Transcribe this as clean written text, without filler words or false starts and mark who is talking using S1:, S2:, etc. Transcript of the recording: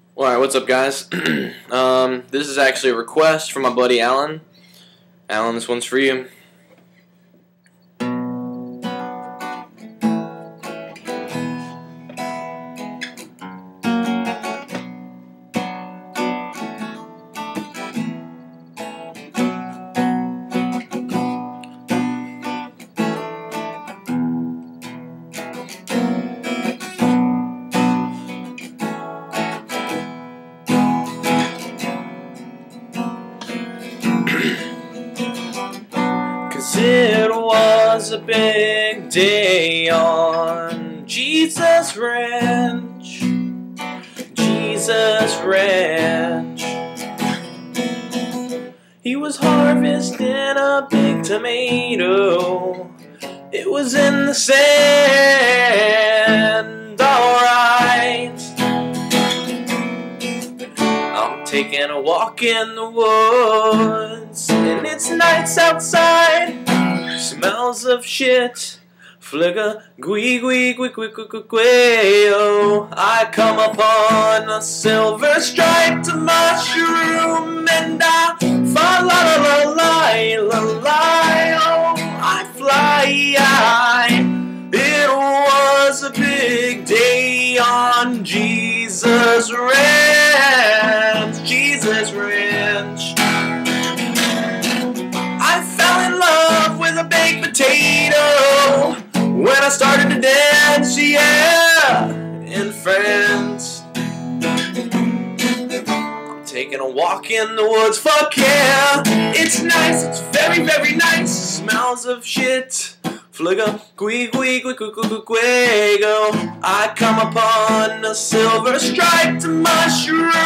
S1: Alright, what's up, guys? This is actually a request from my buddy Alan. Alan, this one's for you. Cause it was a big day on Jesus Ranch. Jesus Ranch. He was harvesting a big tomato. It was in the sand, alright. I'm taking a walk in the woods, and it's nights outside. Smells of shit, flicker, oh. I come upon a silver striped mushroom, and I fa la la la la la, oh, I fly. It was a big day on Jesus Ranch. Jesus Ranch. I fell in love with a baked potato when I started to dance, yeah, in France. I'm taking a walk in the woods, fuck yeah. It's nice, it's very, very nice. Smells of shit, flicker, go. I come upon a silver striped mushroom,